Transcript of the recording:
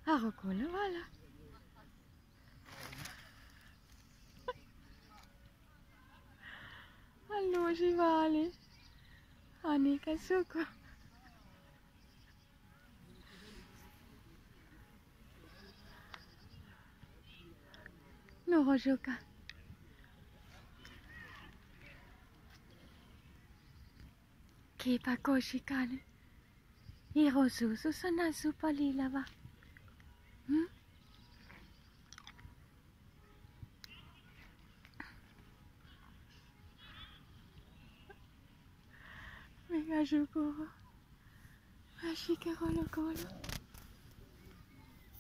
Arrocola, voilà. Allora ci vale. Anica suco. No joga. Kipa koshikane. Irozuzu sana supalila ba. Hmm? Mega Jaco. Ashika colo colo.